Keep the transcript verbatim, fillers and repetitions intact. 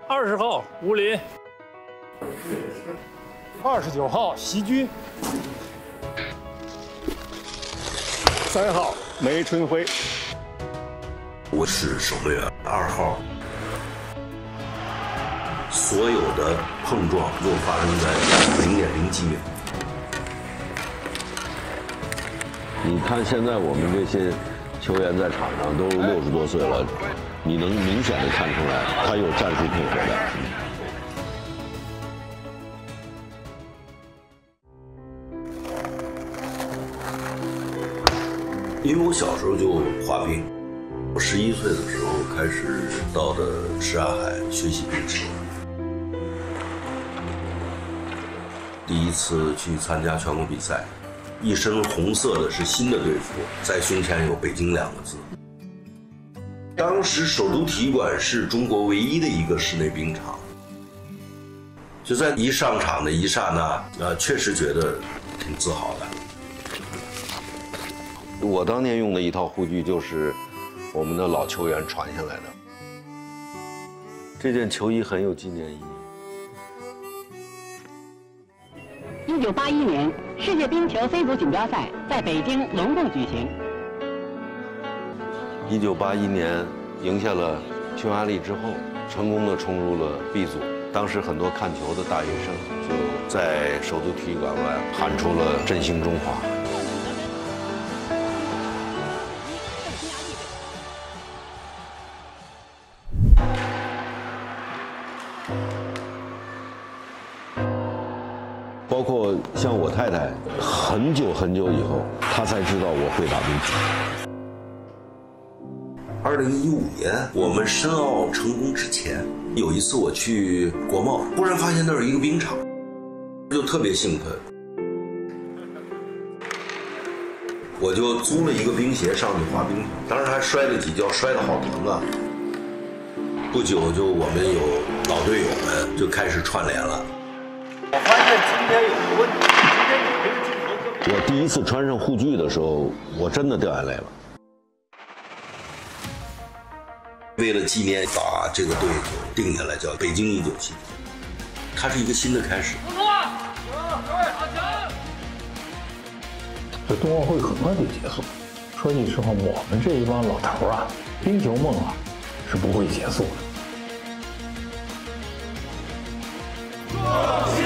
二十号吴林，二十九号席军， 三号梅春辉。 我是守门员，二号。所有的碰撞又发生在零点零几秒。 你看现在我们这些球员在场上都六十多岁了，你能明显的看出来他有战术配合的。 因为我小时候就滑冰，我十一岁的时候开始到的什刹海学习冰球。第一次去参加全国比赛，一身红色的是新的队服，在胸前有北京两个字。当时首都体育馆是中国唯一的一个室内冰场，就在一上场的一刹那，呃，确实觉得挺自豪的。 我当年用的一套护具就是我们的老球员传下来的，这件球衣很有纪念意义。 一九八一年，世界冰球 C 组锦标赛在北京隆重举行。 一九八一年赢下了匈牙利之后，成功的冲入了 B 组。当时很多看球的大学生就在首都体育馆外喊出了“振兴中华”。包括像我太太，很久很久以后，她才知道我会打冰球。 二零一五年，我们申奥成功之前，有一次我去国贸，忽然发现那儿有一个冰场，就特别兴奋，我就租了一个冰鞋上去滑冰，当时还摔了几跤，摔得好疼啊。不久就我们有老队友们就开始串联了。 我发现今天有个问题，今天有这个镜头特别。 我第一次穿上护具的时候，我真的掉眼泪了。 为了纪念，把这个队就定下来，叫北京一九七九，它是一个新的开始。 这冬奥会很快就结束。说句实话，我们这一帮老头啊，冰球梦啊，是不会结束的。